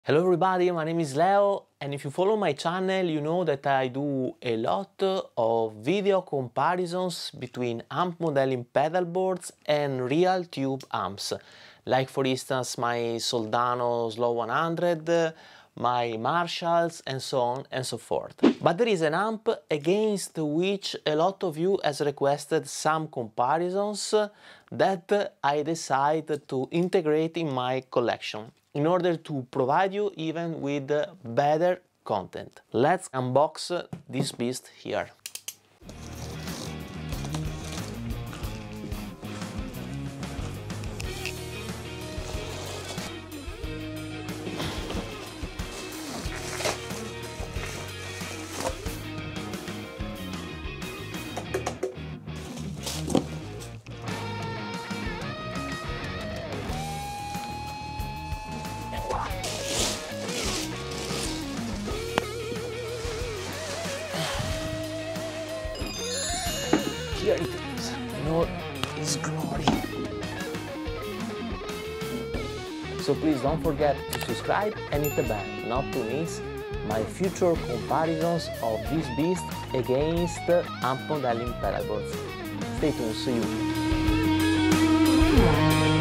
Hello everybody, my name is Leo, and if you follow my channel you know that I do a lot of video comparisons between amp modeling pedal boards and real tube amps, like for instance my Soldano Slow 100, my Marshalls, and so on and so forth. But there is an amp against which a lot of you has requested some comparisons that I decided to integrate in my collection in order to provide you even with better content. Let's unbox this beast here. Here it is, in all its glory. So please don't forget to subscribe and hit the bell not to miss my future comparisons of this beast against amp modeling pedal boards. Stay tuned, see you.